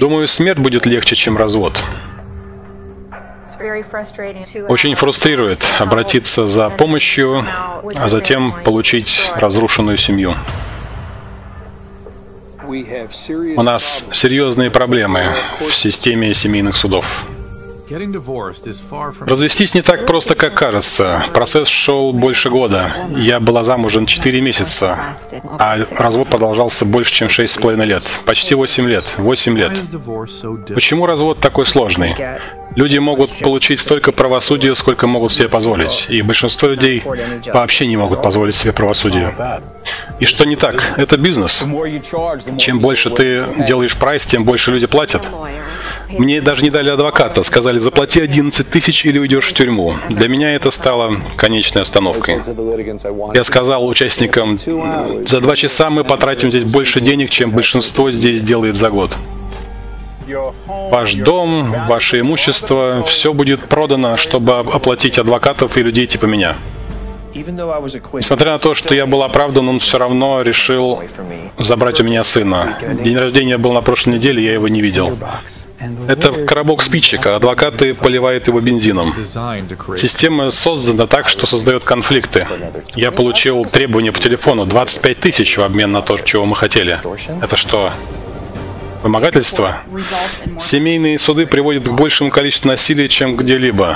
Думаю, смерть будет легче, чем развод. Очень фрустрирует обратиться за помощью, а затем получить разрушенную семью. У нас серьезные проблемы в системе семейных судов. Развестись не так просто, как кажется. Процесс шел больше года. Я была замужем 4 месяца, а развод продолжался больше, чем 6,5 лет. Почти 8 лет. 8 лет. Почему развод такой сложный? Люди могут получить столько правосудия, сколько могут себе позволить. И большинство людей вообще не могут позволить себе правосудие. И что не так? Это бизнес. Чем больше ты делаешь прайс, тем больше люди платят. Мне даже не дали адвоката. Сказали, заплати 11 тысяч или уйдешь в тюрьму. Для меня это стало конечной остановкой. Я сказал участникам, за 2 часа мы потратим здесь больше денег, чем большинство здесь делает за год. Ваш дом, ваше имущество, все будет продано, чтобы оплатить адвокатов и людей типа меня. Несмотря на то, что я был оправдан, он все равно решил забрать у меня сына. День рождения был на прошлой неделе, я его не видел. Это коробок спичек, а адвокаты поливают его бензином. Система создана так, что создает конфликты. Я получил требование по телефону 25 тысяч в обмен на то, чего мы хотели. Это что? Вымогательство? Семейные суды приводят к большему количеству насилия, чем где-либо.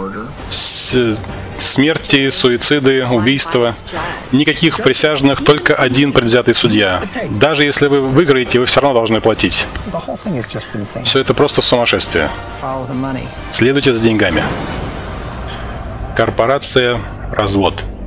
Смерти, суициды, убийства. Никаких присяжных, только один предвзятый судья. Даже если вы выиграете, вы все равно должны платить. Все это просто сумасшествие. Следуйте за деньгами. Корпорация «Развод».